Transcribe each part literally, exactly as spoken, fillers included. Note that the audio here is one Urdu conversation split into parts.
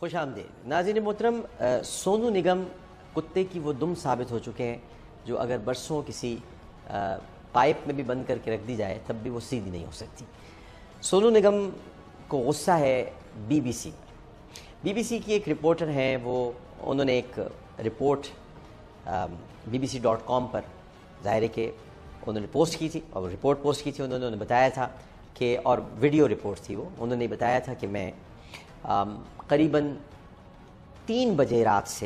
خوش آمدید ناظرین محترم، سونو نگم کتے کی وہ دم ثابت ہو چکے ہیں جو اگر برسوں کسی پائپ میں بھی بند کر کے رکھ دی جائے تب بھی وہ سیدھی نہیں ہو سکتی۔ سونو نگم کو غصہ ہے B B C B B C کی ایک رپورٹر ہیں، وہ انہوں نے ایک report B B C dot com پر ظاہر ہے کہ انہوں نے پوسٹ کی تھی، اور رپورٹ پوسٹ کی تھی۔ انہوں نے بتایا تھا کہ، اور ویڈیو رپورٹ تھی وہ، انہوں نے بتایا تھا کہ میں قریباً تین بجے رات سے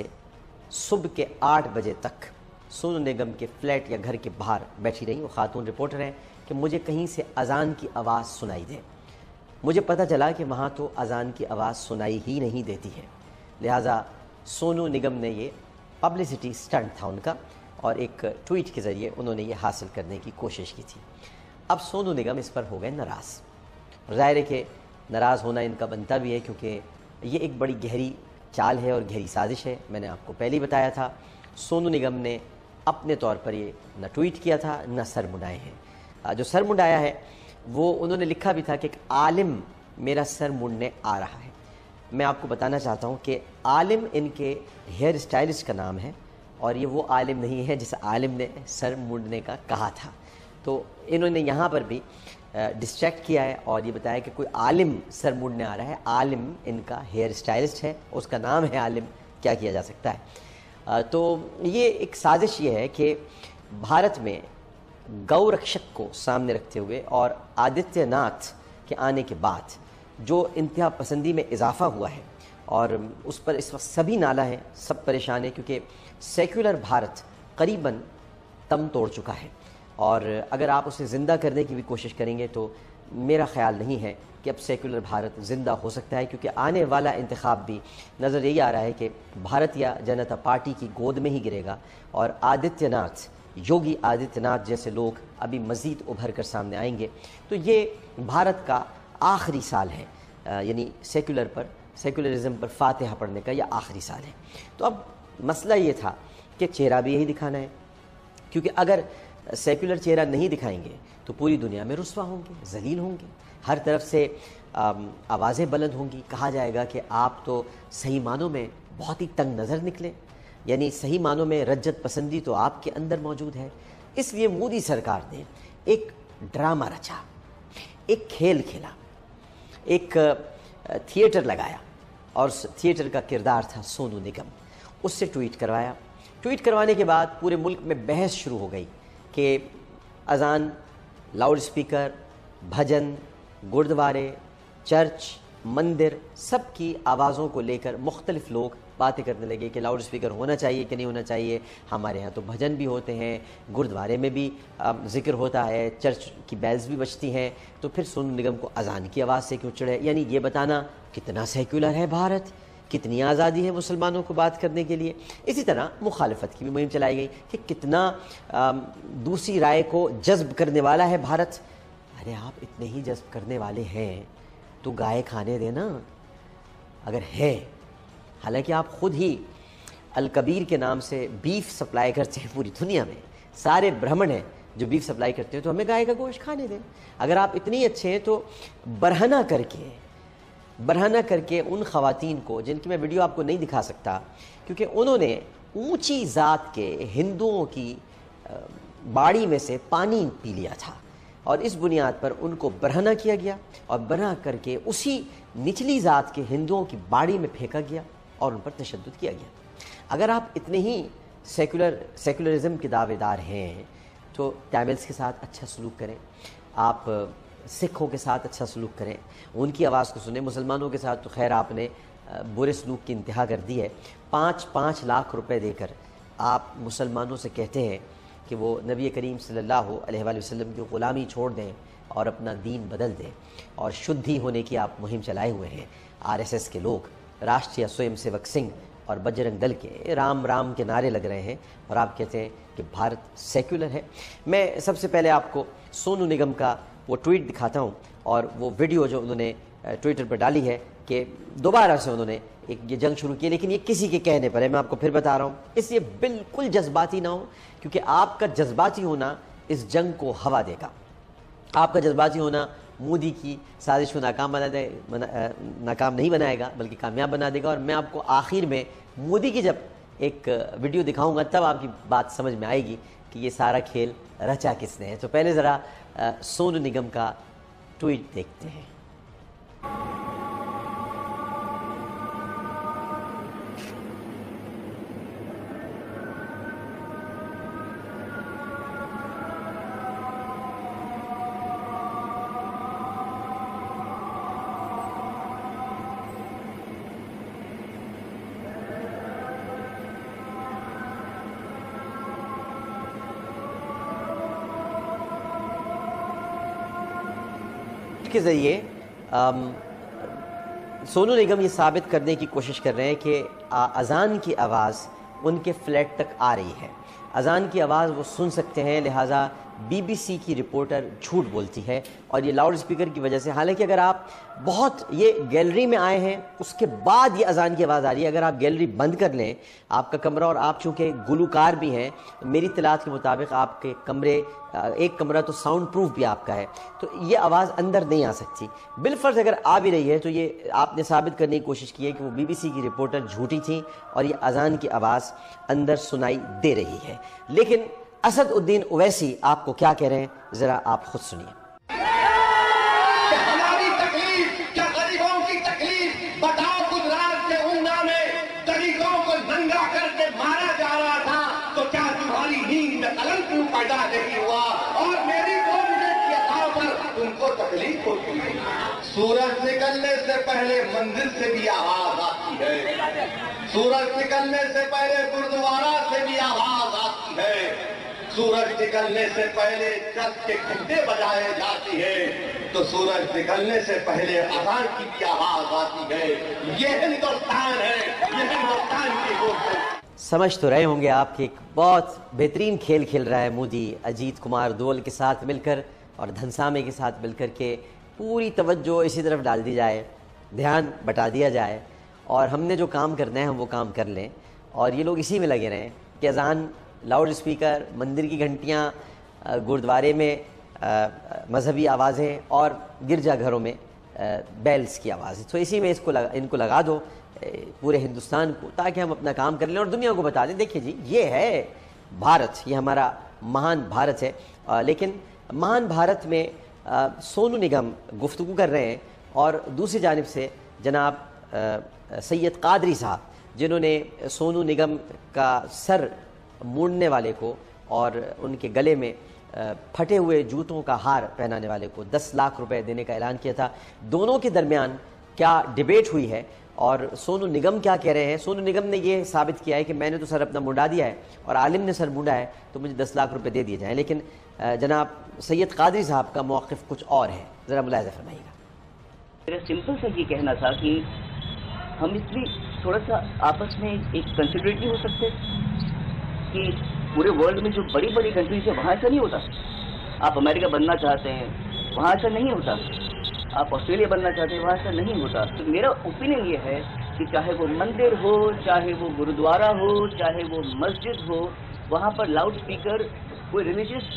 صبح کے آٹھ بجے تک سونو نگم کے فلیٹ یا گھر کے باہر بیٹھی رہی۔ وہ خاتون رپورٹر ہیں کہ مجھے کہیں سے اذان کی آواز سنائی دے۔ مجھے پتہ چلا کہ وہاں تو اذان کی آواز سنائی ہی نہیں دیتی ہے، لہٰذا سونو نگم نے یہ پبلسٹی سٹنٹ تھا ان کا، اور ایک ٹویٹ کے ذریعے انہوں نے یہ حاصل کرنے کی کوشش کی تھی۔ اب سونو نگم اس پر ہو گئے ناراض، اور ظاہر ہے کہ ناراض ہونا ان کا بنتا بھی ہے، کیونکہ یہ ایک بڑی گہری چال ہے اور گہری سازش ہے۔ میں نے آپ کو پہلے ہی بتایا تھا، سونو نگم نے اپنے طور پر یہ نہ ٹویٹ کیا تھا نہ سر منڈائے ہیں۔ جو سر منڈایا ہے وہ انہوں نے لکھا بھی تھا کہ ایک عالم میرا سر منڈنے آ رہا ہے۔ میں آپ کو بتانا چاہتا ہوں کہ عالم ان کے ہیئر اسٹائلسٹ کا نام ہے، اور یہ وہ عالم نہیں ہے جس عالم نے سر منڈنے کا کہا تھا۔ تو انہوں نے یہاں پر بھی ڈسٹریکٹ کیا ہے اور یہ بتایا کہ کوئی عالم سر منڈنے آ رہا ہے۔ عالم ان کا ہیئر اسٹائلسٹ ہے، اس کا نام ہے عالم، کیا کیا جا سکتا ہے۔ تو یہ ایک سازش یہ ہے کہ بھارت میں گو رکشک کو سامنے رکھتے ہوئے اور آدتیہ ناتھ کے آنے کے بعد جو انتہا پسندی میں اضافہ ہوا ہے، اور اس پر اس وقت سبھی نالہ ہیں، سب پریشان ہیں، کیونکہ سیکولر بھارت قریباً تم توڑ چکا ہے، اور اگر آپ اسے زندہ کرنے کی بھی کوشش کریں گے تو میرا خیال نہیں ہے کہ اب سیکولر بھارت زندہ ہو سکتا ہے، کیونکہ آنے والا انتخاب بھی نظر یہی آ رہا ہے کہ بھارتیہ جنتا پارٹی کی گود میں ہی گرے گا، اور آدتیہ ناتھ، یوگی آدتیہ ناتھ جیسے لوگ ابھی مزید ابھر کر سامنے آئیں گے۔ تو یہ بھارت کا آخری سال ہے، یعنی سیکولر پر سیکولرزم پر فاتحہ پڑھنے کا یہ آخری سال ہے۔ تو اب مسئلہ یہ تھا کہ چہرہ بھی یہی دکھانا ہے، کیونکہ اگر سیکولر چہرہ نہیں دکھائیں گے تو پوری دنیا میں رسوا ہوں گے، ذلیل ہوں گے، ہر طرف سے آوازیں بلند ہوں گی، کہا جائے گا کہ آپ تو صحیح معنوں میں بہت ہی تنگ نظر نکلے، یعنی صحیح معنوں میں رجت پسندی تو آپ کے اندر موجود ہے۔ اس لیے مودی سرکار نے ایک ڈرامہ رچا، ایک کھیل کھیلا، ایک تھیٹر لگایا، اور تھیٹر کا کردار تھا سونو نگم۔ اس سے ٹویٹ کروایا۔ ٹویٹ کروانے کے بعد پورے ملک میں بحث شروع ہو گئی کہ اذان، لاؤڈ اسپیکر، بھجن، گردوارے، چرچ، مندر، سب کی آوازوں کو لے کر مختلف لوگ باتیں کرنے لگے کہ لاؤڈ اسپیکر ہونا چاہیے کہ نہیں ہونا چاہیے۔ ہمارے ہاں تو بھجن بھی ہوتے ہیں، گردوارے میں بھی ذکر ہوتا ہے، چرچ کی بیلز بھی بجتی ہیں، تو پھر سونو نگم کو اذان کی آواز سے کیوں چڑھے؟ یعنی یہ بتانا کتنا سیکولر ہے بھارت، کتنی آزادی ہے مسلمانوں کو بات کرنے کے لیے۔ اسی طرح مخالفت کی بھی مہم چلائی گئی کہ کتنا دوسری رائے کو جذب کرنے والا ہے بھارت۔ ارے آپ اتنے ہی جذب کرنے والے ہیں تو گائے کھانے دینا اگر ہے، حالانکہ آپ خود ہی الکبیر کے نام سے بیف سپلائی کرتے ہیں پوری دنیا میں، سارے برہمن ہیں جو بیف سپلائی کرتے ہیں، تو ہمیں گائے کا گوشت کھانے دیں۔ اگر آپ اتنی اچھے ہیں تو برہنہ کر کے برہنہ کر کے ان خواتین کو، جن کی میں ویڈیو آپ کو نہیں دکھا سکتا کیونکہ انہوں نے اونچی ذات کے ہندوؤں کی باڑی میں سے پانی پی لیا تھا، اور اس بنیاد پر ان کو برہنہ کیا گیا، اور برہنہ کر کے اسی نچلی ذات کے ہندوؤں کی باڑی میں پھینکا گیا اور ان پر تشدد کیا گیا۔ اگر آپ اتنے ہی سیکولر سیکولرزم کے دعوے دار ہیں تو ٹیملز کے ساتھ اچھا سلوک کریں، آپ سکھوں کے ساتھ اچھا سلوک کریں، ان کی آواز کو سنیں۔ مسلمانوں کے ساتھ تو خیر آپ نے برے سلوک کی انتہا کر دی ہے۔ پانچ پانچ لاکھ روپے دے کر آپ مسلمانوں سے کہتے ہیں کہ وہ نبی کریم صلی اللہ علیہ وآلہ وسلم کی غلامی چھوڑ دیں اور اپنا دین بدل دیں، اور شدھی ہونے کی آپ مہم چلائے ہوئے ہیں۔ آر ایس ایس کے لوگ، راشٹریہ سوئم سیوک سنگھ اور بجرنگ دل کے رام رام کے نعرے لگ رہے ہیں، اور آپ کہتے ہیں کہ بھارت سیکولر ہے۔ میں سب سے پہلے آپ کو سونو نگم کا وہ ٹویٹ دکھاتا ہوں، اور وہ ویڈیو جو انہوں نے ٹویٹر پر ڈالی ہے کہ دوبارہ سے انہوں نے ایک یہ جنگ شروع کی، لیکن یہ کسی کے کہنے پر ہے، میں آپ کو پھر بتا رہا ہوں، اس لیے بالکل جذباتی نہ ہو، کیونکہ آپ کا جذباتی ہونا اس جنگ کو ہوا دے گا، آپ کا جذباتی ہونا مودی کی سازش کو ناکام بنا دے ناکام نہیں بنائے گا بلکہ کامیاب بنا دے گا. اور میں آپ کو آخر میں مودی کی جب ایک ویڈیو دکھاؤں گا تب آپ کی بات سمجھ میں آئے گی کہ یہ سارا کھیل رچا کس نے ہے. تو پہلے ذرا سونو نگم کا ٹویٹ دیکھتے ہیں. کے ذریعے سونو نگم یہ ثابت کرنے کی کوشش کر رہے ہیں کہ اذان کی آواز ان کے فلیٹ تک آ رہی ہے. اذان کی آواز وہ سن سکتے ہیں, لہٰذا بی بی سی کی رپورٹر جھوٹ بولتی ہے اور یہ لاؤڈ اسپیکر کی وجہ سے. حالانکہ اگر آپ بہت یہ گیلری میں آئے ہیں اس کے بعد یہ اذان کی آواز آ رہی ہے. اگر آپ گیلری بند کر لیں آپ کا کمرہ, اور آپ چونکہ گلوکار بھی ہیں, میری اطلاعات کے مطابق آپ کے کمرے ایک کمرہ تو ساؤنڈ پروف بھی آپ کا ہے, تو یہ آواز اندر نہیں آ سکتی. بالفرض اگر آ بھی رہی ہے تو یہ آپ نے ثابت کرنے کی کوشش کی ہے کہ وہ بی بی سی کی رپورٹر جھوٹی تھیں اور یہ اذان کی آواز اندر سنائی دے رہی ہے. لیکن اسد الدین اویسی آپ کو کیا کہہ رہے ہیں, ذرا آپ خود سنیے. ہماری تکلیف کیا غریبوں کی تکلیف بتاؤ. گجرات کے اونا میں غریبوں کو ننگا کر کے مارا جا رہا تھا تو کیا تمہاری نیند میں قلم کیوں پیدا نہیں ہوا؟ اور میری دو منٹ کی عطا پر تم کو تکلیف ہوتی ہے. سورج نکلنے سے پہلے منزل سے بھی آواز آتی ہے, سورج نکلنے سے پہلے گردوارہ سے بھی آواز آتی ہے, سورج نکلنے سے پہلے چرچ کے گھنٹے بجائے جاتی ہے, تو سورج نکلنے سے پہلے اذان کی بھی آواز آتی ہے. یہ ہندوستان ہے, یہ ہندوستان کی بات ہے. سمجھ تو رہے ہوں گے آپ کہ ایک بہت بہترین کھیل کھیل رہا ہے مودی اجیت کمار دول کے ساتھ مل کر اور دھنسامے کے ساتھ مل کر کے. پوری توجہ اسی طرف ڈال دی جائے, دھیان بٹا دیا جائے اور ہم نے جو کام کرنا ہے ہم وہ کام کر لیں, اور یہ لوگ اسی میں لگے رہیں کہ اذان, لاؤڈ اسپیکر, مندر کی گھنٹیاں, گردوارے میں مذہبی آوازیں اور گرجا گھروں میں بیلز کی آوازیں. تو اسی میں اس کو لگا, ان کو لگا دو پورے ہندوستان کو, تاکہ ہم اپنا کام کر لیں اور دنیا کو بتا دیں دیکھیے جی یہ ہے بھارت, یہ ہمارا مہان بھارت ہے. لیکن مہان بھارت میں سونو نگم گفتگو کر رہے ہیں اور دوسری جانب سے جناب سید قادری صاحب جنہوں نے سونو نگم کا سر موڑنے والے کو اور ان کے گلے میں پھٹے ہوئے جوتوں کا ہار پہنانے والے کو دس لاکھ روپے دینے کا اعلان کیا تھا. دونوں کے درمیان کیا ڈیبیٹ ہوئی ہے اور سونو نگم کیا کہہ رہے ہیں. سونو نگم نے یہ ثابت کیا ہے کہ میں نے تو سر اپنا منڈا دیا ہے اور عالم نے سر مونڈا ہے تو مجھے دس لاکھ روپے دے دیے جائیں. لیکن جناب سید قادری صاحب کا موقف کچھ اور ہے, ذرا ملاحظہ فرمائیے گا. میرا سمپل سا یہ کہنا تھا کہ ہم اس لیے تھوڑا سا آپس میں ایک کنسیڈریٹ نہیں ہو سکتے کہ پورے ورلڈ میں جو بڑی بڑی کنٹریز ہے وہاں ایسا نہیں ہوتا. آپ امریکہ بننا چاہتے ہیں وہاں ایسا نہیں ہوتا, آپ آسٹریلیا بننا چاہتے ہیں وہاں ایسا نہیں ہوتا. تو میرا اوپینین یہ ہے کہ چاہے وہ مندر ہو, چاہے وہ گرودوارا ہو, چاہے وہ مسجد ہو, وہاں پر لاؤڈ اسپیکر کوئی ریلیجیس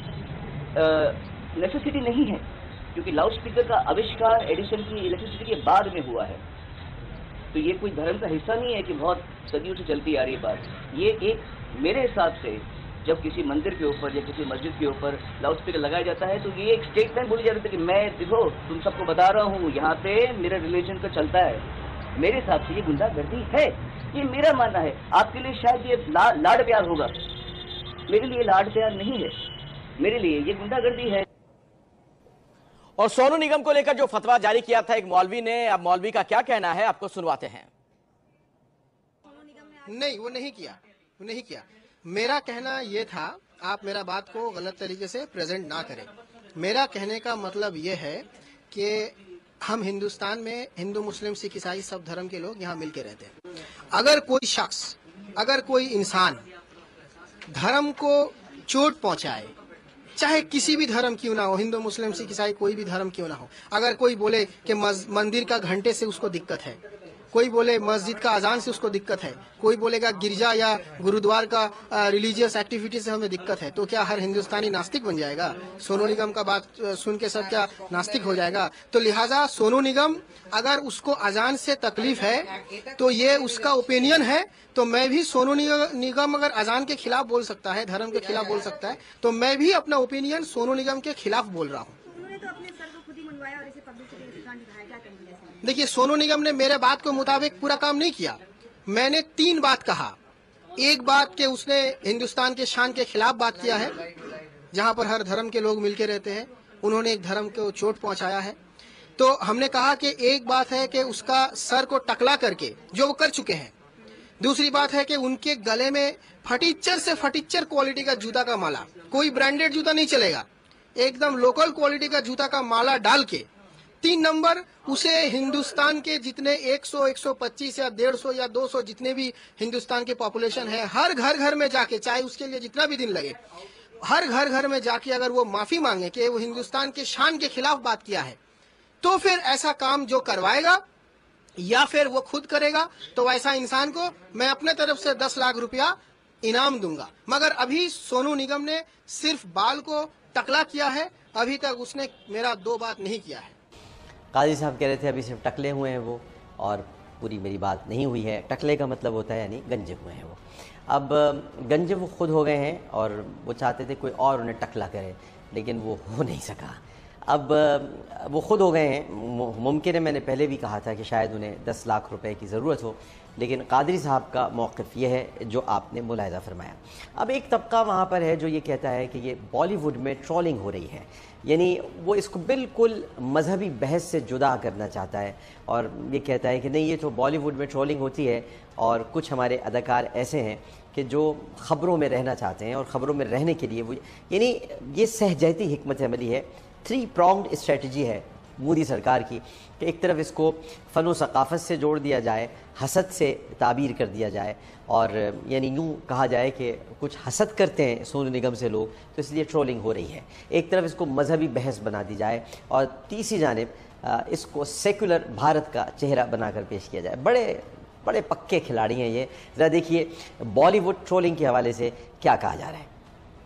نیسیسٹی نہیں ہے, کیونکہ لاؤڈ اسپیکر کا آوشکار ایڈیشن کی الیکٹریسٹی کے بعد میں ہوا ہے. تو یہ کوئی دھرم کا حصہ نہیں ہے کہ بہت صدیوں سے چلتی آ رہی ہے بات. یہ ایک میرے حساب سے جب کسی مندر کے اوپر یا کسی مسجد کے اوپر لاؤڈ اسپیکر لگایا جاتا ہے تو یہ ایک اسٹیٹمنٹ بولی جاتی ہے کہ میں دیکھو تم سب کو بتا رہا ہوں یہاں پہ میرا ریلیجن کا چلتا ہے. میرے حساب سے یہ گنڈا گردی ہے, یہ میرا ماننا ہے. آپ کے لیے شاید یہ لا, لاڈ پیار ہوگا, میرے لیے لاڈ پیار نہیں ہے, میرے لیے یہ گنڈا گردی ہے. اور سونو نگم کو لے کر جو فتویٰ جاری کیا تھا ایک مولوی نے, اب مولوی کا کیا کہنا ہے آپ کو سنواتے ہیں. نہیں وہ نہیں کیا, وہ نہیں کیا. میرا کہنا یہ تھا, آپ میرا بات کو غلط طریقے سے پریزنٹ نہ کریں. میرا کہنے کا مطلب یہ ہے کہ ہم ہندوستان میں ہندو مسلم سکھ عیسائی سب دھرم کے لوگ یہاں مل کے رہتے ہیں. اگر کوئی شخص, اگر کوئی انسان دھرم کو چوٹ پہنچائے, چاہے کسی بھی دھرم کیوں نہ ہو, ہندو مسلم سکھ عیسائی کوئی بھی دھرم کیوں نہ ہو, اگر کوئی بولے کہ مندر کا گھنٹے سے اس کو دقت ہے, कोई बोले मस्जिद का अजान से उसको दिक्कत है, कोई बोलेगा गिरजा या गुरुद्वार का रिलीजियस एक्टिविटी से हमें दिक्कत है। तो क्या हर हिंदुस्तानी नास्तिक बन जाएगा? सोनू निगम का बात सुन के सब क्या नास्तिक हो जाएगा? तो लिहाजा सोनू निगम अगर उसको अजान से तकलीफ है तो ये उसका ओपिनियन है, तो मैं भी सोनू निगम अगर अजान के खिलाफ बोल सकता है, धर्म के खिलाफ बोल सकता है, तो मैं भी अपना ओपिनियन सोनू निगम के खिलाफ बोल रहा हूँ। उन्होंने तो अपने सर को खुद ही मनवाया और इसे पब्लिसिटी का दिखाया, क्या करेंगे? देखिए, सोनू निगम ने मेरे बात के मुताबिक पूरा काम नहीं किया। मैंने तीन बात कहा। एक बात के उसने हिंदुस्तान के शान के खिलाफ बात किया है, जहां पर हर धर्म के लोग मिलके रहते हैं, उन्होंने एक धर्म को चोट पहुंचाया है। तो हमने कहा कि एक बात है कि उसका सर को टकला करके, जो वो कर चुके हैं। दूसरी बात है कि उनके गले में फटीचर से फटीचर क्वालिटी का जूता का माला, कोई ब्रांडेड जूता नहीं चलेगा, एकदम लोकल क्वालिटी का जूता का माला डाल के। तीन नंबर, उसे हिंदुस्तान के जितने एक सौ, एक सौ पच्चीस या डेढ़ सौ या दो सौ जितने भी हिंदुस्तान के पॉपुलेशन है, हर घर घर में जाके, चाहे उसके लिए जितना भी दिन लगे, हर घर घर में जाके अगर वो माफी मांगे कि वो हिंदुस्तान के शान के खिलाफ बात किया है, तो फिर ऐसा काम जो करवाएगा या फिर वो खुद करेगा, तो ऐसा इंसान को मैं अपने तरफ से दस लाख रुपया इनाम दूंगा। मगर अभी सोनू निगम ने सिर्फ बाल को टकला किया है, अभी तक उसने मेरा दो बात नहीं किया है। काजी साहब कह रहे थे अभी सिर्फ टकले हुए हैं वो, और पूरी मेरी बात नहीं हुई है। टकले का मतलब होता है यानी गंजे हुए हैं वो। अब गंजे वो खुद हो गए हैं और वो चाहते थे कोई और उन्हें टकला करे, लेकिन वो हो नहीं सका। अब वो खुद हो गए हैं। मुमकिन है, मैंने पहले भी कहा था कि शायद उन्हें दस लाख रुपए की ज़रूरत हो, लेकिन कादरी साहब का मौक़िफ़ ये है जो आपने मुलाहिज़ा फरमाया। अब एक तबका वहाँ पर है जो ये कहता है कि ये बॉलीवुड में ट्रोलिंग हो रही है, यानी वो इसको बिल्कुल मजहबी बहस से जुदा करना चाहता है और ये कहता है कि नहीं, ये तो बॉलीवुड में ट्रोलिंग होती है और कुछ हमारे अदाकार ऐसे हैं कि जो ख़बरों में रहना चाहते हैं और ख़बरों में रहने के लिए वो, यानी ये सहजती हिकमत अमली है, थ्री प्रॉन्ग्ड स्ट्रेटजी है मोदी सरकार की कि एक तरफ इसको फ़न व सक़ाफ़त से जोड़ दिया जाए, हसद से ताबीर कर दिया जाए, और यानी यूँ कहा जाए कि कुछ हसद करते हैं सोनू निगम से लोग, तो इसलिए ट्रोलिंग हो रही है। एक तरफ इसको मजहबी बहस बना दी जाए और तीसरी जानिब इसको सेकुलर भारत का चेहरा बनाकर पेश किया जाए। बड़े बड़े पक्के खिलाड़ी हैं ये। ज़रा देखिए बॉलीवुड ट्रोलिंग के हवाले से क्या कहा जा रहा है।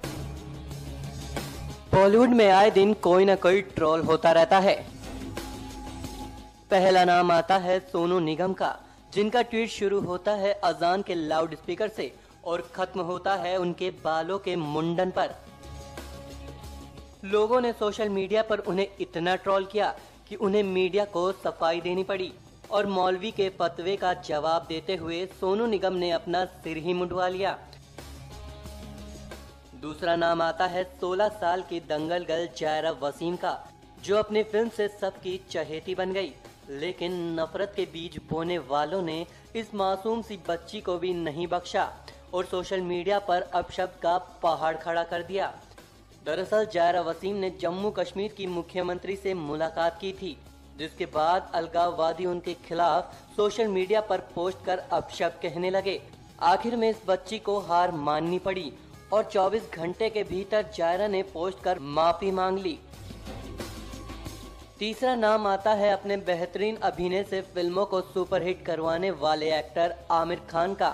बॉलीवुड में आए दिन कोई ना कोई ट्रोल होता रहता है। पहला नाम आता है सोनू निगम का, जिनका ट्वीट शुरू होता है अजान के लाउड स्पीकर से और खत्म होता है उनके बालों के मुंडन पर। लोगों ने सोशल मीडिया पर उन्हें इतना ट्रोल किया कि उन्हें मीडिया को सफाई देनी पड़ी और मौलवी के फतवे का जवाब देते हुए सोनू निगम ने अपना सिर ही मुंडवा लिया। दूसरा नाम आता है सोलह साल की दंगल गर्ल जायरा वसीम का, जो अपनी फिल्म से सबकी चहेती बन गई, लेकिन नफरत के बीज बोने वालों ने इस मासूम सी बच्ची को भी नहीं बख्शा और सोशल मीडिया पर अपशब्द का पहाड़ खड़ा कर दिया। दरअसल जायरा वसीम ने जम्मू कश्मीर की मुख्यमंत्री से मुलाकात की थी, जिसके बाद अलगाववादी उनके खिलाफ सोशल मीडिया पर पोस्ट कर अपशब्द कहने लगे। आखिर में इस बच्ची को हार माननी पड़ी और चौबीस घंटे के भीतर जायरा ने पोस्ट कर माफी मांग ली। तीसरा नाम आता है अपने बेहतरीन अभिनय से फिल्मों को सुपरहिट करवाने वाले एक्टर आमिर खान का।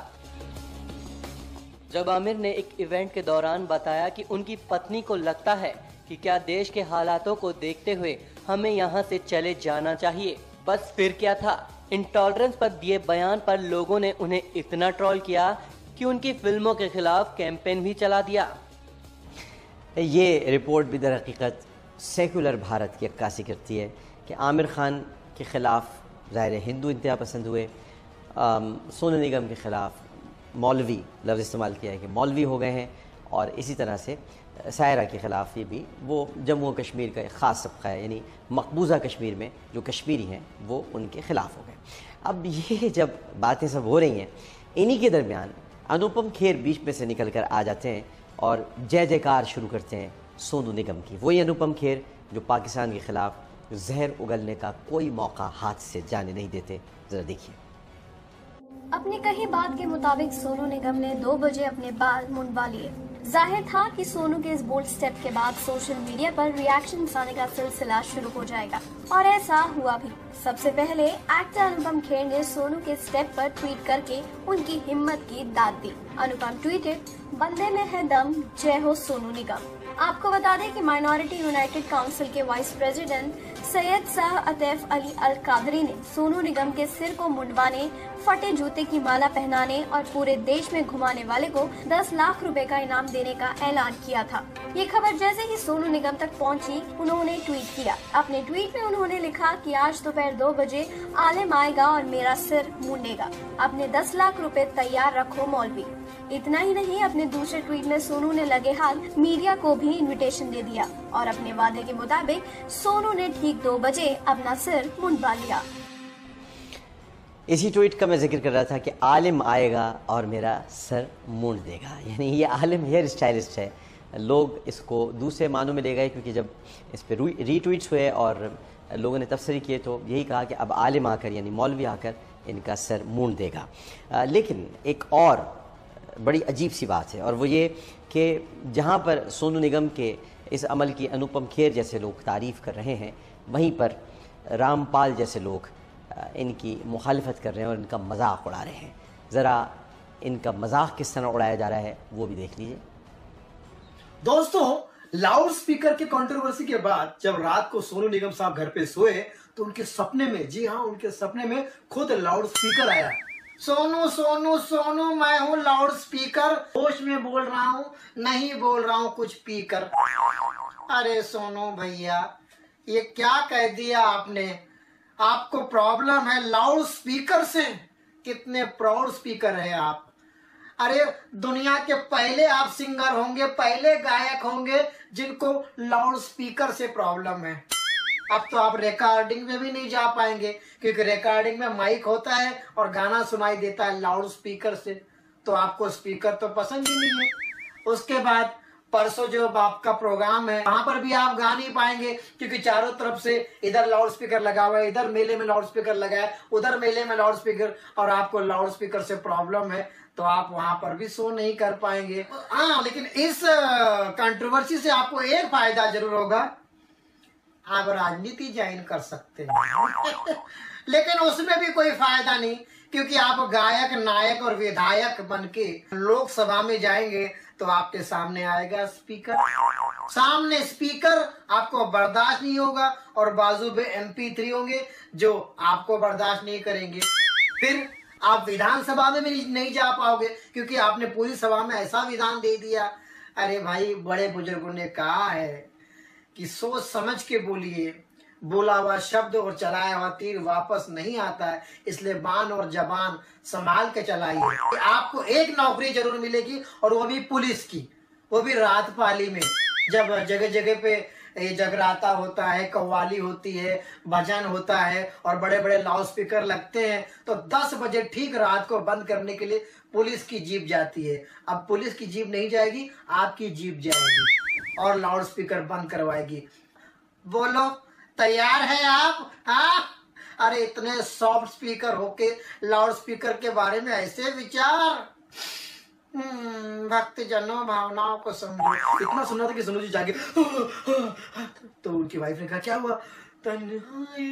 जब आमिर ने एक इवेंट के दौरान बताया कि उनकी पत्नी को लगता है कि क्या देश के हालातों को देखते हुए हमें यहाँ से चले जाना चाहिए, बस फिर क्या था। इंटॉलरेंस पर दिए बयान पर लोगों ने उन्हें इतना ट्रोल किया कि उनकी फिल्मों के खिलाफ कैंपेन भी चला दिया। ये रिपोर्ट भी दर हकीकत सेकुलर भारत की अक्कासी करती है कि आमिर खान के ख़िलाफ़ ज़ाहिर हिंदू इंतहा पसंद हुए, सोनू निगम के ख़िलाफ़ मौलवी लफ्ज़ इस्तेमाल किया है कि मौलवी हो गए हैं, और इसी तरह से सायरा के ख़िलाफ़ ये भी वो जम्मू और कश्मीर का एक ख़ास तबका है, यानी मकबूजा कश्मीर में जो कश्मीरी हैं वो उनके ख़िलाफ़ हो गए। अब ये जब बातें सब हो रही हैं, इन्हीं के दरमियान अनुपम खेर बीच में से निकल कर आ जाते हैं और जय जयकार शुरू करते हैं सोनू निगम की। वही अनुपम खेर जो पाकिस्तान के खिलाफ जहर उगलने का कोई मौका हाथ से जाने नहीं देते। जरा देखिए। अपनी कही बात के मुताबिक सोनू निगम ने दो बजे अपने बाल मुंडवा लिए। ظاہر تھا کہ سونو کے اس بولڈ سٹیپ کے بعد سوشل میڈیا پر ریاکشن آنے کا سلسلہ شروع ہو جائے گا، اور ایسا ہوا بھی۔ سب سے پہلے ایکٹر انوپم کھیر نے سونو کے سٹیپ پر ٹویٹ کر کے ان کی ہمت کی داد دی۔ انوپم ٹویٹڈ، بندے میں ہے دم، جے ہو سونو نگم۔ آپ کو بتا دیں کہ مائنورٹی یونائٹڈ کاؤنسل کے وائس پریزیڈنٹ سید شاہ عطیف علی القادری نے سونو نگم کے سر کو منڈوانے، پھٹے جوتے کی مالا پہنانے اور پورے دیش میں گھمانے والے کو دس لاکھ روپے کا انعام دینے کا اعلان کیا تھا۔ یہ خبر جیسے ہی سونو نگم تک پہنچی، انہوں نے ٹویٹ کیا۔ اپنے ٹویٹ میں انہوں نے لکھا کہ آج دوپہر دو بجے عالم آئے گا اور میرا سر مونڈے گا، اپنے دس لاکھ روپے تیار رکھو مولوی۔ اتنا ہی نہیں، اپنے دوسرے ٹویٹ میں سونو نے لگے ہاتھ میڈیا کو بھی انویٹیشن دے دیا اور اپنے وعدے کے مطابق سونو نے ٹھیک دو بجے اپنا سر منڈوا لیا۔ اسی ٹویٹ کا میں ذکر کر رہا تھا کہ عالم آئے گا اور میرا سر مونڈ دے گا، یعنی یہ عالم ہیئر اسٹائلسٹ ہے۔ لوگ اس کو دوسرے معنوں میں لے گئے، کیونکہ جب اس پہ ری ٹویٹس ہوئے اور لوگوں نے تبصرے کیے تو یہی کہا کہ اب عالم آ کر یعنی مولوی آ کر ان کا سر مونڈ دے گا۔ لیکن ایک اور بڑی عجیب سی بات ہے، اور وہ یہ کہ جہاں پر سونو نگم کے اس عمل کی انوپم کھیر جیسے لوگ تعریف کر رہے ہیں، وہیں پر رام پال جیسے لوگ ان کی مخالفت کر رہے ہیں اور ان کا مذاق اڑا رہے ہیں۔ ذرا ان کا مذاق کس طرح اڑایا جا رہا ہے وہ بھی دیکھ لیجئے۔ دوستوں، لاؤڈ سپیکر کے کنٹروورسی کے بعد جب رات کو سونو نگم صاحب گھر پہ سوئے تو ان کے سپنے میں، جی ہاں ان کے سپنے میں خود لاؤڈ سپیکر آیا۔ سونو سونو سونو میں ہوں لاؤڈ سپیکر، ہوش میں بول رہا ہوں، نہیں بول رہا ہوں کچھ پی کر۔ ارے سونو بھیا، یہ کیا کہہ دیا آپ نے؟ آپ کو پرابلم ہے لاؤڈ سپیکر سے؟ کتنے پراؤڈ سپیکر ہے آپ۔ ارے دنیا کے پہلے آپ سنگر ہوں گے، پہلے گائک ہوں گے جن کو لاؤڈ سپیکر سے پرابلم ہے۔ اب تو آپ ریکارڈنگ میں بھی نہیں جا پائیں گے، کیونکہ ریکارڈنگ میں مائک ہوتا ہے اور گانا سنائی دیتا ہے لاؤڈ سپیکر سے، تو آپ کو سپیکر تو پسند ہی نہیں ہے۔ اس کے بعد پرسوں جو آپ کا پروگرام ہے وہاں پر بھی آپ گا نہیں پائیں گے، کیونکہ چاروں طرف سے ادھر لاؤڈ سپیکر لگا ہوا ہے، ادھر میلے میں لاؤڈ سپیکر لگا ہے، ادھر میلے میں لاؤڈ سپیکر، اور آپ کو لاؤڈ سپیکر سے پرابلم ہے تو آپ وہاں پر بھی سو نہیں کر پائیں گے۔ ہاں، لیکن اس کنٹروورسی سے آپ کو ایک فائدہ ضرور ہوگا، آپ راجنیتی جوائن کر سکتے ہیں۔ لیکن اس میں بھی کوئی فائدہ نہیں، کیونکہ آپ گائک، نائک اور ودھایک بن کے لوک سبھا میں جائیں گے تو آپ کے سامنے آئے گا سپیکر، سامنے سپیکر آپ کو برداشت نہیں ہوگا، اور بازو پہ ایم پی تھری ہوں گے جو آپ کو برداشت نہیں کریں گے۔ پھر آپ ویدھان سبھا میں بھی نہیں جا پاؤ گے، کیونکہ آپ نے پوری سبھا میں ایسا ویدھان دے دیا۔ ارے بھائی، بڑے بزرگوں نے کہا ہے کہ سوچ سمجھ کے بولیے، بولا ہوا شبد اور چلایا ہوا تیر واپس نہیں آتا ہے، اس لیے بان اور زبان سنبھال کے چلائیے۔ آپ کو ایک نوکری ضرور ملے گی، اور وہ بھی پولیس کی، وہ بھی رات پالی میں، جب جگہ جگہ پہ جگراتا ہوتا ہے، قوالی ہوتی ہے، بھجن ہوتا ہے اور بڑے بڑے لاؤڈ سپیکر لگتے ہیں، تو دس بجے ٹھیک رات کو بند کرنے کے لیے پولیس کی جیپ جاتی ہے۔ اب پولیس کی جیپ نہیں جائے گی، آپ کی جیپ جائے گی اور لاؤڈ سپیکر بند کروائے گی۔ بولو، تیار ہیں آپ؟ ہاں؟ ارے اتنے سافٹ سپیکر ہو کے لاؤڈ سپیکر کے بارے میں ایسے وچار، بھکت جنوں بھاوناؤں کو سمجھو۔ اتنا سنا تھا کہ سنو جی جاگے تو ان کی وائف نے کہا کیا ہوا؟ تنہائی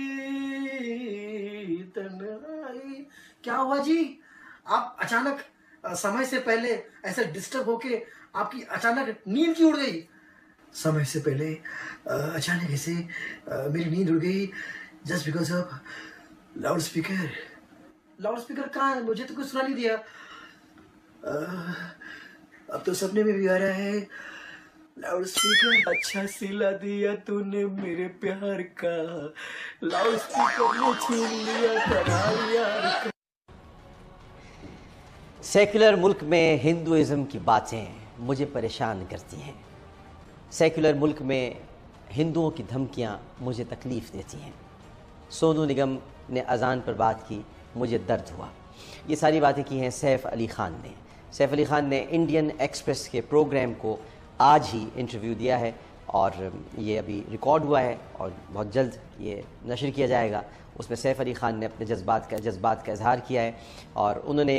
تنہائی۔ کیا ہوا جی؟ آپ اچانک سمے سے پہلے ایسے ڈسٹرب ہو کے آپ کی اچانک نیند کی اڑ گئی؟ سمے سے پہلے اچانک ایسے میری نیند اڑ گئی just because of loudspeaker. Loudspeaker کہاں ہے؟ مجھے تو کچھ سنا نہیں دیا۔ اب تو سپنے میں بھی آ رہا ہے لاؤڈ سپیکر۔ اچھا سلا دیا تو نے میرے پیار کا، لاؤڈ سپیکر نے چھین لیا قرار یار۔ سیکولر ملک میں ہندوازم کی باتیں مجھے پریشان کرتی ہیں، سیکولر ملک میں ہندوؤں کی دھمکیاں مجھے تکلیف دیتی ہیں۔ سونو نگم نے اذان پر بات کی، مجھے درد ہوا۔ یہ ساری باتیں کی ہیں سیف علی خان نے۔ سیف علی خان نے انڈین ایکسپریس کے پروگرام کو آج ہی انٹرویو دیا ہے، اور یہ ابھی ریکارڈ ہوا ہے اور بہت جلد یہ نشر کیا جائے گا۔ اس میں سیف علی خان نے اپنے جذبات کا جذبات کا اظہار کیا ہے، اور انہوں نے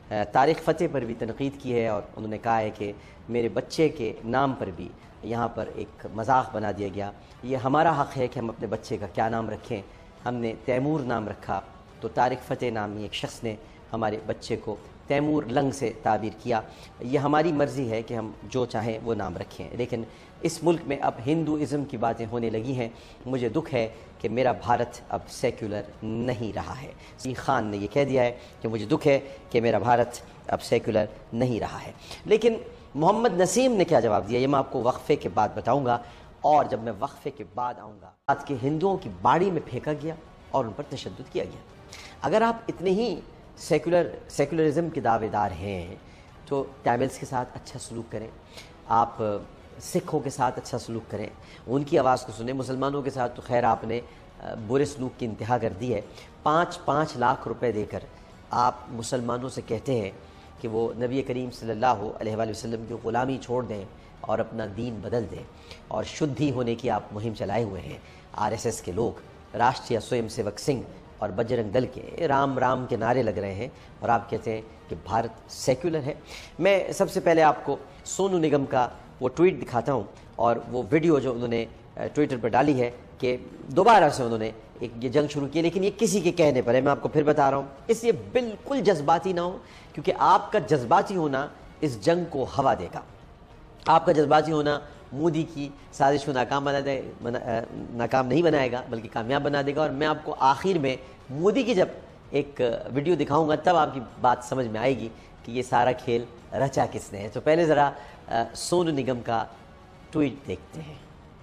طارق فتح پر بھی تنقید کی ہے اور انہوں نے کہا ہے کہ میرے بچے کے نام پر بھی یہاں پر ایک مذاق بنا دیا گیا. یہ ہمارا حق ہے کہ ہم اپنے بچے کا کیا نام رکھیں. ہم نے تیمور نام رکھا تو طارق فتح نامی ایک شخص نے ہمارے بچے کو تیمور لنگ سے تعبیر کیا. یہ ہماری مرضی ہے کہ ہم جو چاہیں وہ نام رکھیں، لیکن اس ملک میں اب ہندوازم کی باتیں ہونے لگی ہیں. مجھے دکھ ہے کہ میرا بھارت اب سیکولر نہیں رہا ہے. سی خان نے یہ کہہ دیا ہے کہ مجھے دکھ ہے کہ میرا بھارت اب سیکولر نہیں رہا ہے. لیکن محمد نسیم نے کیا جواب دیا یہ میں آپ کو وقفے کے بعد بتاؤں گا. اور جب میں وقفے کے بعد آؤں گا آج کے ہندوؤں کی باڑی میں پھینکا گیا اور ان پر تشدد کیا گیا. اگر آپ اتنے ہی سیکولر سیکولرزم کے دعوے دار ہیں تو ٹیملز کے ساتھ اچھا سلوک کریں، آپ سکھوں کے ساتھ اچھا سلوک کریں، ان کی آواز کو سنیں. مسلمانوں کے ساتھ تو خیر آپ نے برے سلوک کی انتہا کر دی ہے. پانچ پانچ لاکھ روپے دے کر آپ مسلمانوں سے کہتے ہیں کہ وہ نبی کریم صلی اللہ علیہ وآلہ وسلم کی غلامی چھوڑ دیں اور اپنا دین بدل دیں، اور شدھی ہونے کی آپ مہم چلائے ہوئے ہیں. آر ایس ایس کے لوگ، راشٹریہ سوئم سیوک سنگھ اور بجرنگ دل کے رام رام کے نعرے لگ رہے ہیں اور آپ کہتے ہیں کہ بھارت سیکولر ہے. میں سب سے پہلے آپ کو سونو نگم کا وہ ٹویٹ دکھاتا ہوں اور وہ ویڈیو جو انہوں نے ٹویٹر پر ڈالی ہے کہ دوبارہ سے انہوں نے ایک یہ جنگ شروع کی، لیکن یہ کسی کے کہنے پر ہے. میں آپ کو پھر بتا رہا ہوں، اس لیے بالکل جذباتی نہ ہو، کیونکہ آپ کا جذباتی ہونا اس جنگ کو ہوا دے گا. آپ کا جذباتی ہونا مودی کی سازش کو ناکام بنا دے ناکام نہیں بنائے گا بلکہ کامیاب بنا دے گا. اور میں آپ کو آخر میں مودی کی جب ایک ویڈیو دکھاؤں گا تب آپ کی بات سمجھ میں آئے گی کہ یہ سارا کھیل رچا کس نے ہے. تو پہلے ذرا سونو نگم کا ٹویٹ دیکھتے ہیں.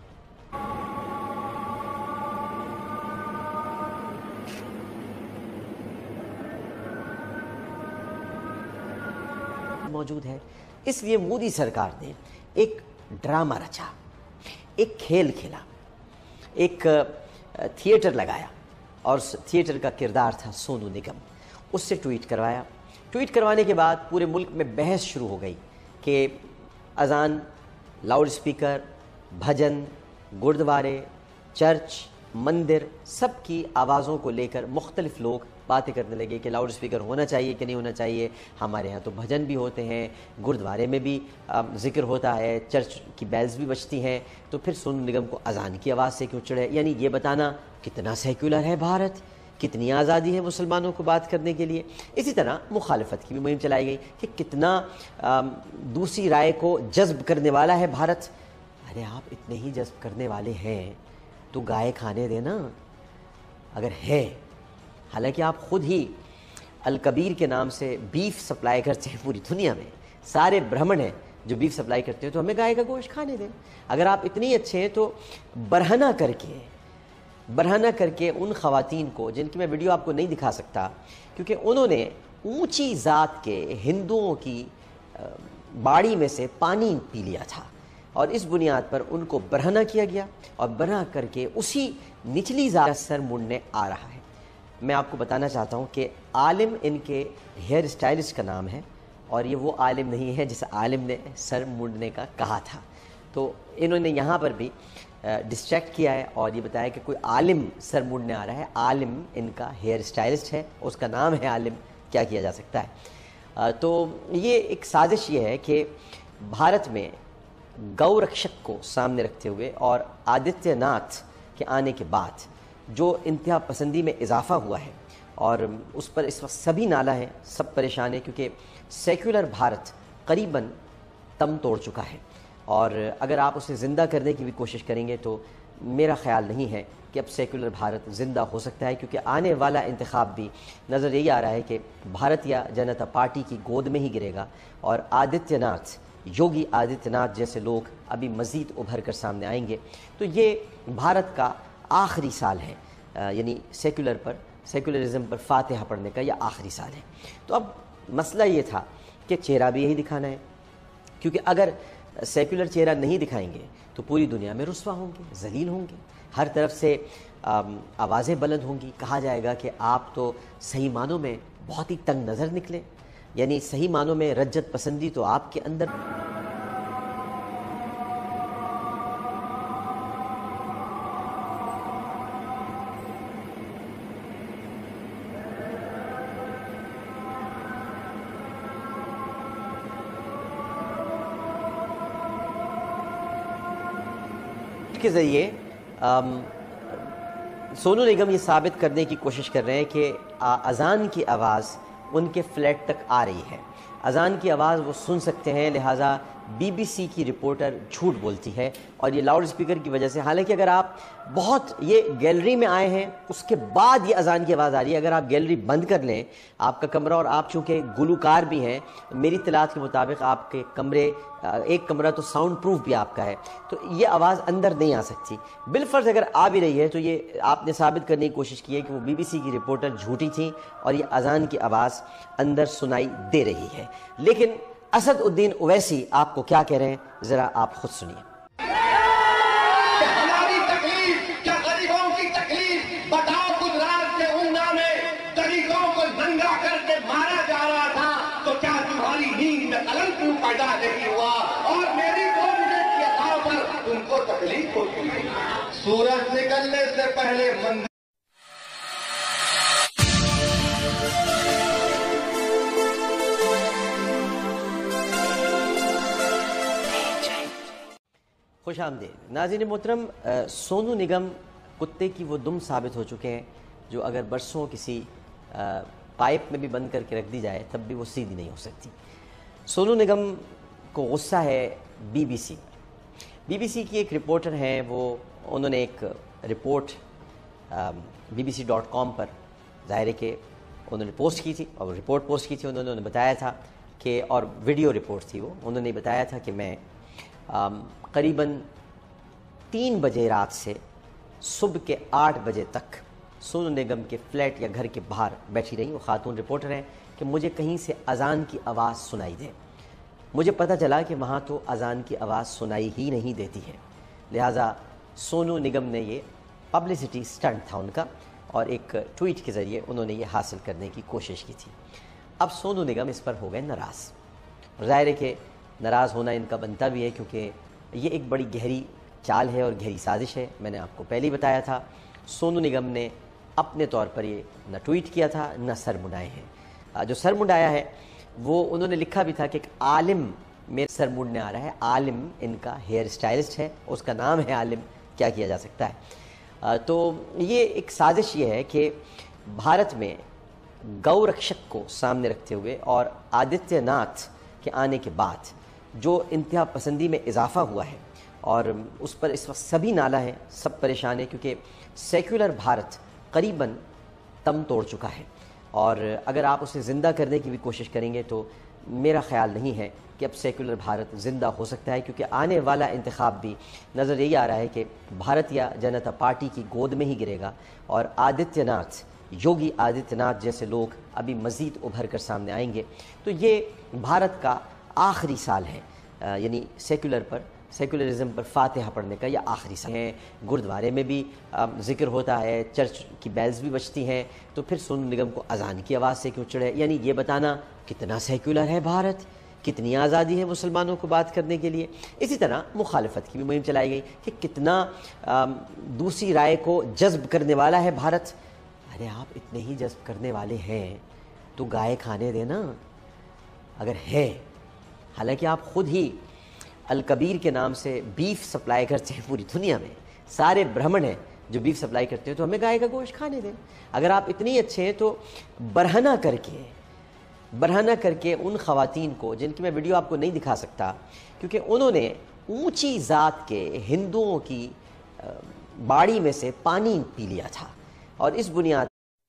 موجود ہے اس لیے مودی سرکار نے ایک ڈرامہ رچا، ایک کھیل کھیلا، ایک تھیٹر لگایا اور تھیٹر کا کردار تھا سونو نگم. اس سے ٹویٹ کروایا. ٹویٹ کروانے کے بعد پورے ملک میں بحث شروع ہو گئی کہ اذان، لاؤڈ اسپیکر، بھجن، گردوارے، چرچ، مندر، سب کی آوازوں کو لے کر مختلف لوگ باتیں کرنے لگے کہ لاؤڈ اسپیکر ہونا چاہیے کہ نہیں ہونا چاہیے. ہمارے ہاں تو بھجن بھی ہوتے ہیں، گردوارے میں بھی ذکر ہوتا ہے، چرچ کی بیلز بھی بجتی ہیں، تو پھر سونو نگم کو اذان کی آواز سے کیوں چڑھے؟ یعنی یہ بتانا کتنا سیکولر ہے بھارت، کتنی آزادی ہے مسلمانوں کو بات کرنے کے لیے. اسی طرح مخالفت کی بھی مہم چلائی گئی کہ کتنا دوسری رائے کو جذب کرنے والا ہے بھارت. ارے آپ اتنے ہی جذب کرنے والے ہیں تو گائے کھانے دینا اگر ہے. حالانکہ آپ خود ہی الکبیر کے نام سے بیف سپلائی کرتے ہیں پوری دنیا میں، سارے برہمن ہیں جو بیف سپلائی کرتے ہیں، تو ہمیں گائے کا گوشت کھانے دیں. اگر آپ اتنی اچھے ہیں تو برہنہ کر کے برہنہ کر کے ان خواتین کو، جن کی میں ویڈیو آپ کو نہیں دکھا سکتا کیونکہ انہوں نے اونچی ذات کے ہندوؤں کی باڑی میں سے پانی پی لیا تھا اور اس بنیاد پر ان کو برہنہ کیا گیا اور برہنہ کر کے اسی نچلی ذات کا سر مڑنے آ رہا ہے. میں آپ کو بتانا چاہتا ہوں کہ عالم ان کے ہیئر اسٹائلسٹ کا نام ہے اور یہ وہ عالم نہیں ہے جس عالم نے سر مڑنے کا کہا تھا. تو انہوں نے یہاں پر بھی ڈسٹریکٹ کیا ہے اور یہ بتایا کہ کوئی عالم سر مڑنے آ رہا ہے. عالم ان کا ہیئر اسٹائلسٹ ہے، اس کا نام ہے عالم، کیا کیا جا سکتا ہے. تو یہ ایک سازش یہ ہے کہ بھارت میں گو رکشک کو سامنے رکھتے ہوئے اور آدتیہ ناتھ کے آنے کے بعد جو انتہا پسندی میں اضافہ ہوا ہے اور اس پر اس وقت سبھی نالہ ہیں، سب پریشان ہیں کیونکہ سیکولر بھارت قریباً تم توڑ چکا ہے. اور اگر آپ اسے زندہ کرنے کی بھی کوشش کریں گے تو میرا خیال نہیں ہے کہ اب سیکولر بھارت زندہ ہو سکتا ہے، کیونکہ آنے والا انتخاب بھی نظر یہی آ رہا ہے کہ بھارتیہ جنتا پارٹی کی گود میں ہی گرے گا اور آدتیہ ناتھ، یوگی آدتیہ ناتھ جیسے لوگ ابھی مزید ابھر کر سامنے آئیں گے. تو یہ بھارت کا آخری سال ہے، یعنی سیکولر پر سیکولرزم پر فاتحہ پڑھنے کا یہ آخری سال ہے. تو اب مسئلہ یہ تھا کہ چہرہ بھی یہی دکھانا ہے، کیونکہ اگر سیکولر چہرہ نہیں دکھائیں گے تو پوری دنیا میں رسوا ہوں گے، ذلیل ہوں گے، ہر طرف سے آوازیں بلند ہوں گی. کہا جائے گا کہ آپ تو صحیح معنوں میں بہت ہی تنگ نظر نکلے، یعنی صحیح معنوں میں رجت پسندی تو آپ کے اندر کے ذریعے سونو نگم یہ ثابت کرنے کی کوشش کر رہے ہیں کہ اذان کی آواز ان کے فلیٹ تک آ رہی ہے، اذان کی آواز وہ سن سکتے ہیں، لہٰذا بی بی سی کی رپورٹر جھوٹ بولتی ہے اور یہ لاؤڈ اسپیکر کی وجہ سے، حالانکہ اگر آپ بہت یہ گیلری میں آئے ہیں اس کے بعد یہ اذان کی آواز آ رہی ہے، اگر آپ گیلری بند کر لیں آپ کا کمرہ، اور آپ چونکہ گلوکار بھی ہیں میری اطلاعات کے مطابق آپ کے کمرے ایک کمرہ تو ساؤنڈ پروف بھی آپ کا ہے، تو یہ آواز اندر نہیں آ سکتی، بالفرض اگر آ بھی رہی ہے تو یہ آپ نے ثابت کرنے کی کوشش کی ہے کہ وہ بی بی سی کی رپورٹر جھوٹی تھیں اور یہ اذان کی آواز اندر سنائی دے رہی ہے۔ لیکن اسد الدین اویسی آپ کو کیا کہہ رہے ہیں ذرا آپ خود سنیے۔ کہ ہماری تکلیف، کیا غریبوں کی تکلیف بتاؤ، گجرات کے اونا میں غریبوں کو ننگا کر کے مارا جا رہا تھا تو کیا تمہاری نیند میں قلم کیوں پیدا نہیں ہوا؟ اور میری دو منٹ کی عطا پر ان کو تکلیف ہوتی ہے۔ سورج نکلنے سے پہلے منظر خوش آمدید ناظرین محترم، سونو نگم کتے کی وہ دم ثابت ہو چکے ہیں جو اگر برسوں کسی پائپ میں بھی بند کر کے رکھ دی جائے تب بھی وہ سیدھی نہیں ہو سکتی۔ سونو نگم کو غصہ ہے B B C B B C کی ایک رپورٹر ہیں، وہ انہوں نے ایک report B B C dot com پر ظاہر ہے کہ انہوں نے پوسٹ کی تھی، اور رپورٹ پوسٹ کی تھی، انہوں نے بتایا تھا کہ، اور ویڈیو رپورٹ تھی وہ، انہوں نے بتایا تھا کہ میں قریباً تین بجے رات سے صبح کے آٹھ بجے تک سونو نگم کے فلیٹ یا گھر کے باہر بیٹھی رہی، وہ خاتون رپورٹر ہیں، کہ مجھے کہیں سے اذان کی آواز سنائی دے۔ مجھے پتہ چلا کہ وہاں تو اذان کی آواز سنائی ہی نہیں دیتی ہے، لہٰذا سونو نگم نے یہ پبلسٹی سٹنٹ تھا ان کا، اور ایک ٹویٹ کے ذریعے انہوں نے یہ حاصل کرنے کی کوشش کی تھی۔ اب سونو نگم اس پر ہو گئے ناراض، ظاہر ہے کہ ناراض ہونا ان کا بنتا بھی ہے، کیونکہ یہ ایک بڑی گہری چال ہے اور گہری سازش ہے۔ میں نے آپ کو پہلے ہی بتایا تھا، سونو نگم نے اپنے طور پر یہ نہ ٹویٹ کیا تھا نہ سر منڈائے ہیں۔ جو سر منڈایا ہے وہ انہوں نے لکھا بھی تھا کہ ایک عالم میرے سر منڈنے آ رہا ہے، عالم ان کا ہیئر اسٹائلسٹ ہے، اس کا نام ہے عالم، کیا کیا جا سکتا ہے۔ تو یہ ایک سازش یہ ہے کہ بھارت میں گو رکشک کو سامنے رکھتے ہوئے اور آدتیہ ناتھ کے آنے کے بعد جو انتہا پسندی میں اضافہ ہوا ہے، اور اس پر اس وقت سبھی نالہ ہیں، سب پریشان ہیں، کیونکہ سیکولر بھارت قریباً تم توڑ چکا ہے، اور اگر آپ اسے زندہ کرنے کی بھی کوشش کریں گے تو میرا خیال نہیں ہے کہ اب سیکولر بھارت زندہ ہو سکتا ہے، کیونکہ آنے والا انتخاب بھی نظر یہی آ رہا ہے کہ بھارتیہ جنتا پارٹی کی گود میں ہی گرے گا، اور آدتیہ ناتھ، یوگی آدتیہ ناتھ جیسے لوگ ابھی مزید ابھر کر سامنے آئیں گے۔ تو یہ بھارت کا آخری سال ہے، یعنی سیکولر پر سیکولرزم پر فاتحہ پڑھنے کا یہ آخری سال ہے۔ گردوارے میں بھی ذکر ہوتا ہے، چرچ کی بیلز بھی بجتی ہیں، تو پھر سونو نگم کو اذان کی آواز سے کیوں چڑھے؟ یعنی یہ بتانا کتنا سیکولر ہے بھارت، کتنی آزادی ہے مسلمانوں کو بات کرنے کے لیے۔ اسی طرح مخالفت کی بھی مہم چلائی گئی کہ کتنا دوسری رائے کو جذب کرنے والا ہے بھارت۔ ارے آپ اتنے ہی جذب کرنے والے ہیں تو گائے کھانے دینا اگر ہے، حالانکہ آپ خود ہی الکبیر کے نام سے بیف سپلائی کرتے ہیں پوری دنیا میں، سارے برہمن ہیں جو بیف سپلائی کرتے ہیں، تو ہمیں گائے کا گوشت کھانے دیں۔ اگر آپ اتنی اچھے ہیں تو برہنہ کر کے برہنہ کر کے ان خواتین کو، جن کی میں ویڈیو آپ کو نہیں دکھا سکتا کیونکہ انہوں نے اونچی ذات کے ہندوؤں کی باڑی میں سے پانی پی لیا تھا، اور اس بنیاد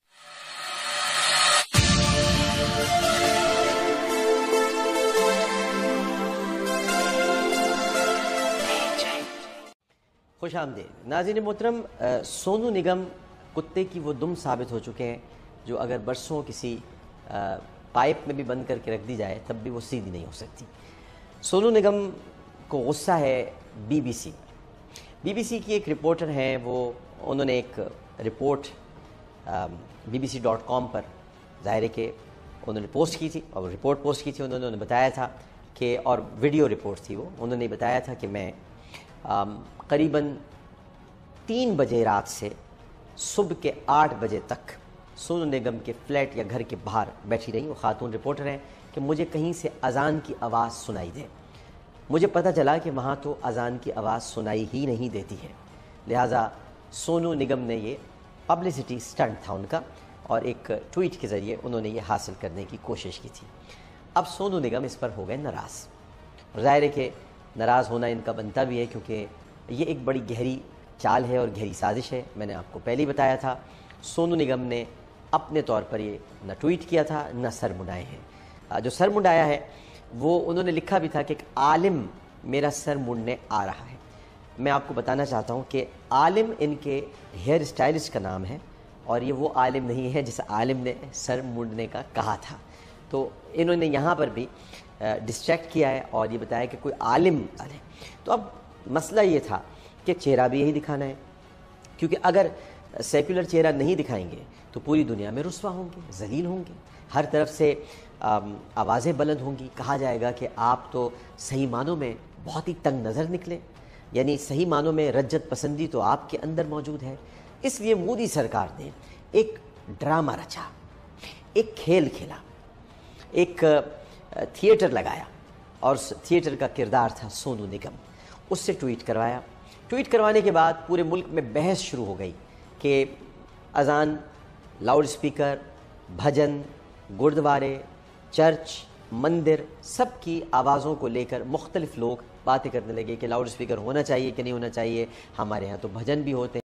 خوش آمدید ناظرین محترم، سونو نگم کتے کی وہ دم ثابت ہو چکے ہیں جو اگر برسوں کسی پائپ میں بھی بند کر کے رکھ دی جائے تب بھی وہ سیدھی نہیں ہو سکتی۔ سونو نگم کو غصہ ہے B B C B B C کی ایک رپورٹر ہیں، وہ انہوں نے ایک report B B C dot com پر ظاہر ہے کہ انہوں نے پوسٹ کی تھی، اور رپورٹ پوسٹ کی تھی، انہوں نے بتایا تھا کہ، اور ویڈیو رپورٹ تھی وہ، انہوں نے بتایا تھا کہ میں قریباً تین بجے رات سے صبح کے آٹھ بجے تک سونو نگم کے فلیٹ یا گھر کے باہر بیٹھی رہی، وہ خاتون رپورٹر ہیں، کہ مجھے کہیں سے اذان کی آواز سنائی دے۔ مجھے پتہ چلا کہ وہاں تو اذان کی آواز سنائی ہی نہیں دیتی ہے، لہٰذا سونو نگم نے یہ پبلسٹی سٹنٹ تھا ان کا، اور ایک ٹویٹ کے ذریعے انہوں نے یہ حاصل کرنے کی کوشش کی تھی۔ اب سونو نگم اس پر ہو گئے ناراض۔ ظاہر ہے کہ ناراض ہونا ان کا بنتا بھی ہے، کیونکہ یہ ایک بڑی گہری چال ہے اور گہری سازش ہے۔ میں نے آپ کو پہلے ہی بتایا تھا، سونو نگم نے اپنے طور پر یہ نہ ٹویٹ کیا تھا نہ سر منڈائے ہیں۔ جو سر منڈایا ہے وہ انہوں نے لکھا بھی تھا کہ ایک عالم میرا سر منڈنے آ رہا ہے۔ میں آپ کو بتانا چاہتا ہوں کہ عالم ان کے ہیئر اسٹائلسٹ کا نام ہے، اور یہ وہ عالم نہیں ہے جس عالم نے سر منڈنے کا کہا تھا۔ تو انہوں نے یہاں پر بھی ڈسٹریکٹ کیا ہے اور یہ بتایا کہ کوئی عالم ہے۔ تو اب مسئلہ یہ تھا کہ چہرہ بھی یہی دکھانا ہے، کیونکہ اگر سیکولر چہرہ نہیں دکھائیں گے تو پوری دنیا میں رسوا ہوں گے، ذلیل ہوں گے، ہر طرف سے آوازیں بلند ہوں گی، کہا جائے گا کہ آپ تو صحیح معنوں میں بہت ہی تنگ نظر نکلے، یعنی صحیح معنوں میں رجت پسندی تو آپ کے اندر موجود ہے۔ اس لیے مودی سرکار نے ایک ڈرامہ رچا، ایک کھیل کھیلا، ایک تھیٹر لگایا، اور تھیٹر کا کردار تھا سونو نگم۔ اس سے ٹویٹ کروایا۔ ٹویٹ کروانے کے بعد پورے ملک میں بحث شروع ہو گئی کہ اذان، لاؤڈ اسپیکر، بھجن، گردوارے، چرچ، مندر، سب کی آوازوں کو لے کر مختلف لوگ باتیں کرنے لگے کہ لاؤڈ اسپیکر ہونا چاہیے کہ نہیں ہونا چاہیے، ہمارے ہاں تو بھجن بھی ہوتے ہیں۔